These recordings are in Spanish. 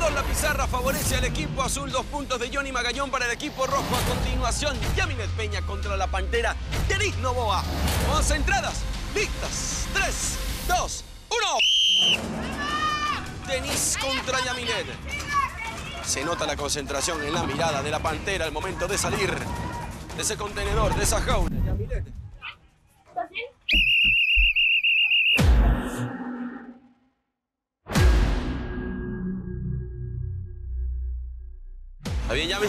2 la pizarra favorece al equipo azul. 2 puntos de Johnny Magallón para el equipo rojo. A continuación, Yamilet Peña contra la Pantera Denise Novoa. Concentradas, listas. 3, 2, 1. Denise contra Yamilet. Se nota la concentración en la mirada de la Pantera al momento de salir de ese contenedor, de esa jaula. Yamilet. ¿Estás bien? ¿Está bien, Yami? Sí.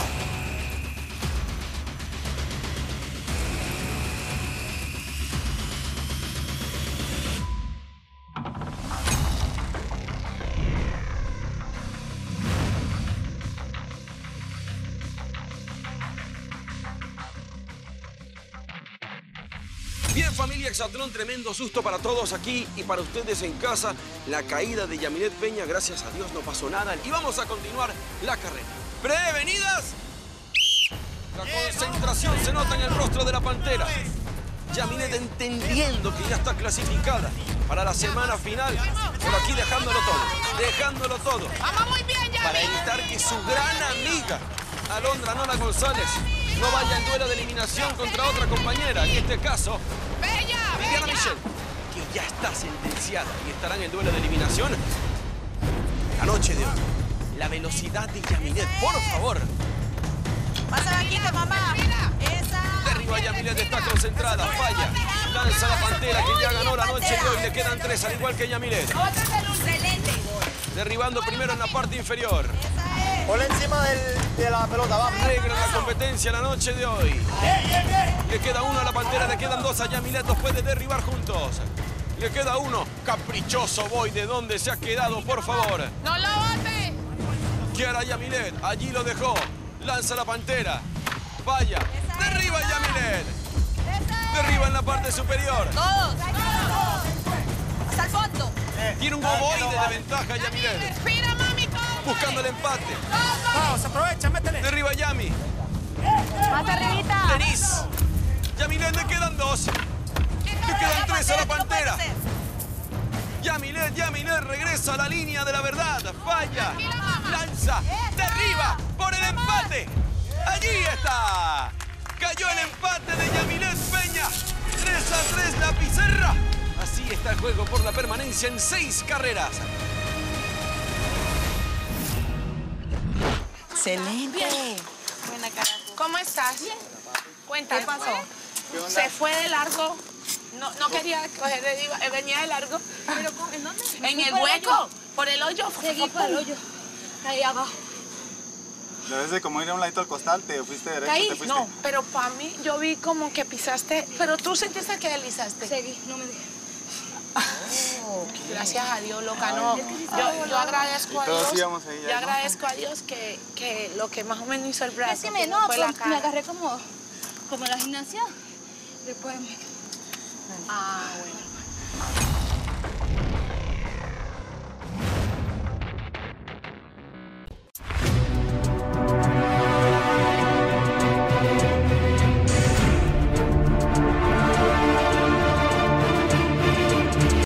Bien, familia Exatlón, tremendo susto para todos aquí y para ustedes en casa. La caída de Yamilet Peña, gracias a Dios no pasó nada. Y vamos a continuar la carrera. ¡Prevenidas! La concentración se nota en el rostro de la Pantera. Yamilet entendiendo que ya está clasificada para la semana final. Por aquí dejándolo todo. ¡Vamos muy bien, Yami! Para evitar que su gran amiga, Alondra Nona González, no vaya en duelo de eliminación contra otra compañera. En este caso, Viviana Michelle, que ya está sentenciada y estará en el duelo de eliminación la noche de hoy. La velocidad de Yamilet, por favor. ¡Pasa aquí, mamá! ¡Esa! Derriba Yamilet, está concentrada, falla. Lanza la Pantera, que ya ganó la noche de hoy. Le quedan 3, al igual que Yamilet. ¡Excelente! Derribando primero en la parte inferior. Ponle encima de la pelota, vamos. Negra en la competencia la noche de hoy. Le queda 1 a la Pantera, le quedan 2 a Yamilet. Los puede derribar juntos. Le queda 1. Caprichoso Boy, ¿de dónde se ha quedado, por favor? ¡No lo bote! ¿Qué hará Yamilet? Allí lo dejó. Lanza la Pantera. Falla. Derriba Yamilet. Derriba en la parte superior. ¡Todos! ¡Hasta el fondo! Tiene un ovoide de ventaja Yamilet. ¡Respira, mami! Buscando el empate. Vamos, aprovecha, métele. Derriba Yami. ¡Más arribita! Denise. Yamilet, le quedan 2. Le quedan 3 a la Pantera. Yamilet regresa a la línea de la verdad. Falla. Lanza. Derriba por el empate. Allí está. Cayó el empate de Yamilet Peña. 3-3 la pizarra. Así está el juego por la permanencia en 6 carreras. ¡Excelente! Buena cara. ¿Cómo estás? Bien. Cuéntame. ¿Qué pasó? Se fue de largo. No quería coger venía de largo. ¿Pero en dónde? En el hueco. Por el hoyo. Seguí por el hoyo. Ahí abajo. Debes de como ir a un ladito al costal, te fuiste derecho, Caí. te fuiste. No, pero para mí yo vi como que pisaste, pero tú sentiste que deslizaste. Seguí, no me dejé. Gracias a Dios, loca, no. Yo agradezco a Y todos Dios. íbamos ahí ya, Yo ¿no? agradezco a Dios que lo que más o menos hizo el brazo. Es que que no, fue la pues, cara. me agarré como en la gimnasia. Después me... Ah, bueno.